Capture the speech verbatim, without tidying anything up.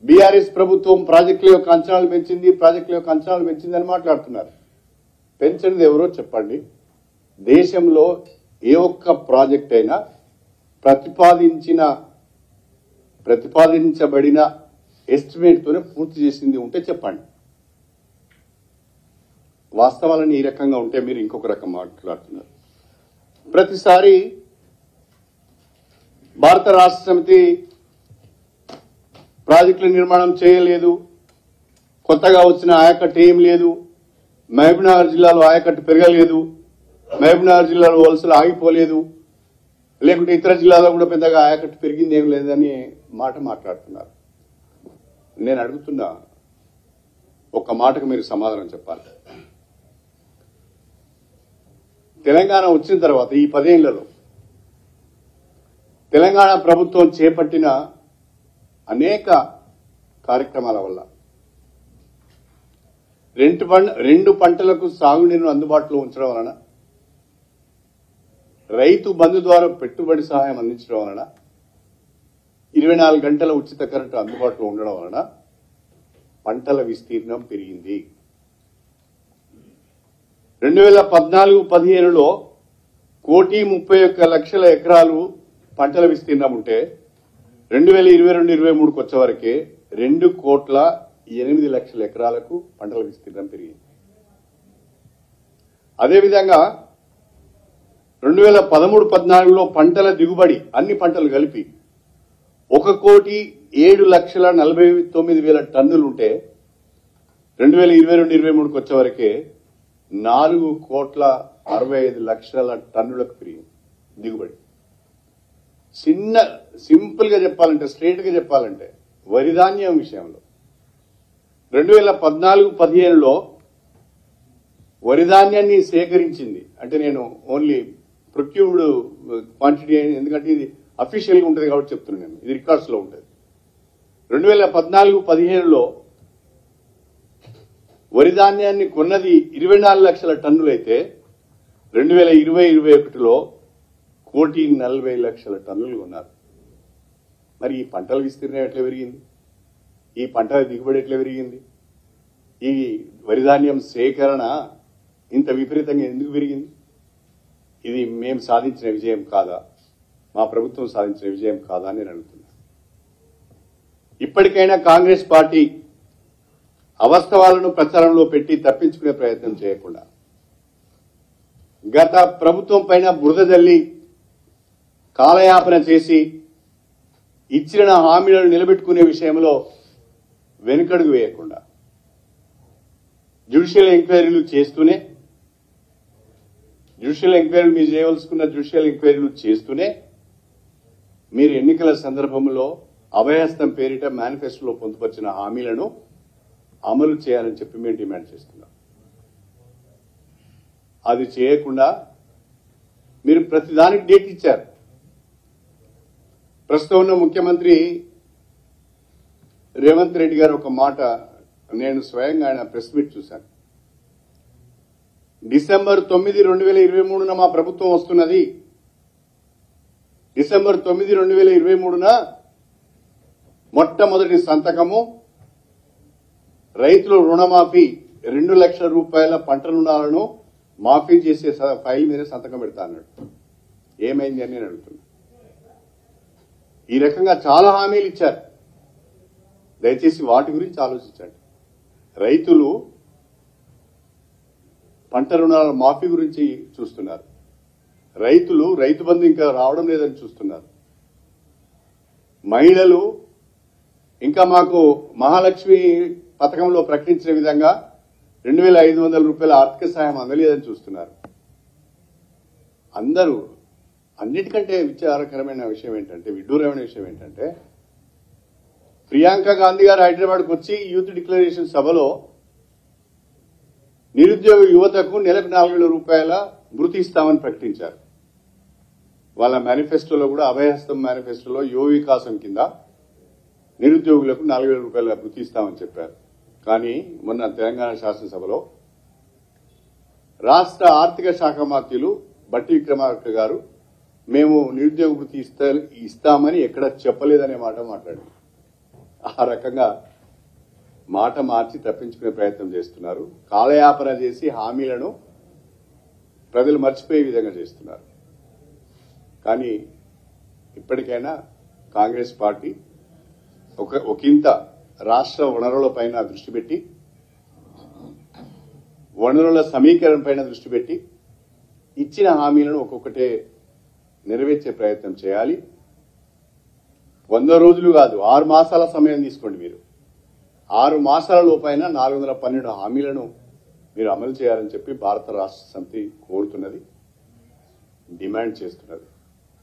BRS ప్రభుత్వం ప్రాజెక్టుల యొక్క అంచనాలు పెంచింది ప్రాజెక్టుల యొక్క అంచనాలు పెంచిందని మాట్లాడుతున్నారు. పెంచినది ఎవరో చెప్పండి. దేశంలో ఏ ఒక్క ప్రాజెక్ట్ అయినా ప్రతిపాదించిన ప్రతిపాదించబడిన ఎస్టిమేట్తోనే పూర్తి చేసింది ఉంటే చెప్పండి. వాస్తవాలను ఈ రకంగా ఉంటే మీరు ఇంకొక రకం మాట్లాడుతున్నారు. ప్రతిసారి భారత రాష్ట్ర సమితి ప్రాజెక్టుల నిర్మాణం చేయలేదు, కొత్తగా వచ్చిన ఆయకట్టు ఏం లేదు, మహబూబ్నగర్ జిల్లాలో ఆయకట్టు పెరగలేదు, మహబూబ్నగర్ జిల్లాలో వలసలు ఆగిపోలేదు, లేకుంటే ఇతర జిల్లాలో కూడా పెద్దగా ఆయకట్టు పెరిగింది ఏం లేదని మాట మాట్లాడుతున్నారు. నేను అడుగుతున్నా, ఒక్క మాటకు మీరు సమాధానం చెప్పాలి. తెలంగాణ వచ్చిన తర్వాత ఈ పదేళ్లలో తెలంగాణ ప్రభుత్వం చేపట్టిన అనేక కార్యక్రమాల వల్ల రెండు రెండు పంటలకు సాగునీరును అందుబాటులో ఉంచడం వలన, రైతు బంధు ద్వారా పెట్టుబడి సహాయం అందించడం వలన, ఇరవై నాలుగు గంటల ఉచిత కరెంటు అందుబాటులో ఉండడం వలన పంటల విస్తీర్ణం పెరిగింది. రెండు వేల పద్నాలుగు పదిహేనులో కోటి ముప్పై ఒక్క లక్షల ఎకరాలు పంటల విస్తీర్ణం ఉంటే రెండు వేల ఇరవై రెండు ఇరవై మూడుకి వచ్చే వరకే రెండు కోట్ల ఎనిమిది లక్షల ఎకరాలకు పంటల విస్తీర్ణం పెరిగింది. అదేవిధంగా రెండు వేల పదమూడు పద్నాలుగులో పంటల దిగుబడి అన్ని పంటలు కలిపి ఒక కోటి ఏడు లక్షల నలభై తొమ్మిది వేల టన్నులు ఉంటే రెండు వేల ఇరవై రెండు ఇరవై మూడుకి వచ్చే వరకే నాలుగు కోట్ల అరవై ఐదు లక్షల టన్నులకు పెరిగింది దిగుబడి. చిన్న సింపుల్ గా చెప్పాలంటే, స్ట్రేట్ గా చెప్పాలంటే, వరి ధాన్యం విషయంలో రెండు వేల పద్నాలుగు పదిహేనులో వరి ధాన్యాన్ని సేకరించింది, అంటే నేను ఓన్లీ ప్రొక్యూర్డ్ క్వాంటిటీ, ఎందుకంటే ఇది అఫీషియల్ గా ఉంటుంది కాబట్టి చెప్తున్నాను, నేను ఇది రికార్డ్స్ లో ఉంటుంది. రెండు వేల పద్నాలుగు పదిహేనులో వరి ధాన్యాన్ని కొన్నది ఇరవై నాలుగు లక్షల టన్నులైతే రెండు వేల ఇరవై ఇరవై ఒకటిలో కోటి నలభై లక్షల టన్నులు కొన్నారు. మరి ఈ పంటల విస్తీర్ణం ఎట్లా పెరిగింది? ఈ పంటల దిగుబడి ఎట్లా పెరిగింది? ఈ వరి ధాన్యం సేకరణ ఇంత విపరీతంగా ఎందుకు పెరిగింది? ఇది మేము సాధించిన విజయం కాదా, మా ప్రభుత్వం సాధించిన విజయం కాదా అని నేను అడుగుతున్నా. ఇప్పటికైనా కాంగ్రెస్ పార్టీ అవాస్తవాలను ప్రచారంలో పెట్టి తప్పించుకునే ప్రయత్నం చేయకుండా గత ప్రభుత్వం పైన బురద జల్లి కాలయాపన చేసి ఇచ్చిన హామీలను నిలబెట్టుకునే విషయంలో వెనుకడుగు వేయకుండా జ్యుడిషియల్ ఎంక్వైరీలు చేస్తూనే జ్యుడిషియల్ ఎంక్వైరీలు మీరు చేయవలసుకున్న జ్యుడిషియల్ ఎంక్వైరీలు చేస్తూనే మీరు ఎన్నికల సందర్భంలో అభయహస్తం పేరిట మేనిఫెస్టోలో పొందుపరిచిన హామీలను అమలు చేయాలని చెప్పి మేము డిమాండ్ చేస్తున్నాం. అది చేయకుండా మీరు ప్రతిదానికి డేట్ ఇచ్చారు. ప్రస్తుతం ఉన్న ముఖ్యమంత్రి రేవంత్ రెడ్డి గారు ఒక మాట, నేను స్వయంగా ఆయన ప్రెస్ మీట్ చూశాను. డిసెంబర్ తొమ్మిది రెండు వేల ఇరవై మూడున మా ప్రభుత్వం వస్తున్నది, డిసెంబర్ తొమ్మిది రెండు వేల ఇరవై మూడున మొట్టమొదటి సంతకము రైతుల రుణమాఫీ రెండు లక్షల రూపాయల పంట రుణాలను మాఫీ చేసే ఫైల్ మీదే సంతకం పెడతా అన్నాడు. ఏమైంది అని నేను అడుగుతున్నా. ఈ రకంగా చాలా హామీలు ఇచ్చారు. దయచేసి వాటి గురించి ఆలోచించండి. రైతులు పంట రుణాల మాఫీ గురించి చూస్తున్నారు, రైతులు రైతు బంధు ఇంకా రావడం లేదని చూస్తున్నారు, మహిళలు ఇంకా మాకు మహాలక్ష్మి పథకంలో ప్రకటించిన విధంగా రెండు వేల ఐదు వందల రూపాయల ఆర్థిక సాయం అందలేదని చూస్తున్నారు. అందరూ అన్నిటికంటే విచారకరమైన విషయం ఏంటంటే, విడ్డూరమైన విషయం ఏంటంటే, ప్రియాంక గాంధీ గారు హైదరాబాద్కు వచ్చి యూత్ డిక్లరేషన్ సభలో నిరుద్యోగ యువతకు నెలకు నాలుగు వేల రూపాయల భృతి ఇస్తామని ప్రకటించారు. వాళ్ళ మేనిఫెస్టోలో కూడా, అభయహస్తం మేనిఫెస్టోలో యువ వికాసం కింద నిరుద్యోగులకు నాలుగు వేల రూపాయల భృతి ఇస్తామని చెప్పారు. కానీ మొన్న తెలంగాణ శాసనసభలో రాష్ట్ర ఆర్థిక శాఖ మంత్రులు బట్టి విక్రమార్క గారు మేము నిరుద్యోగ భృతి ఇస్తా ఇస్తామని ఎక్కడ చెప్పలేదనే మాట మాట్లాడారు. ఆ రకంగా మాట మార్చి తప్పించుకునే ప్రయత్నం చేస్తున్నారు. కాలయాపన చేసి హామీలను ప్రజలు మర్చిపోయే విధంగా చేస్తున్నారు. కానీ ఇప్పటికైనా కాంగ్రెస్ పార్టీ ఒక ఒకంత రాష్ట్ర వనరుల పైన దృష్టి పెట్టి, వనరుల సమీకరణ పైన దృష్టి పెట్టి ఇచ్చిన హామీలను ఒక్కొక్కటే నెరవేర్చే ప్రయత్నం చేయాలి. వంద రోజులు కాదు, ఆరు మాసాల సమయం తీసుకోండి. మీరు ఆరు మాసాల లోపైన నాలుగు వందల పన్నెండు హామీలను మీరు అమలు చేయాలని చెప్పి భారత రాష్ట్ర సమితి కోరుతున్నది, డిమాండ్ చేస్తున్నది.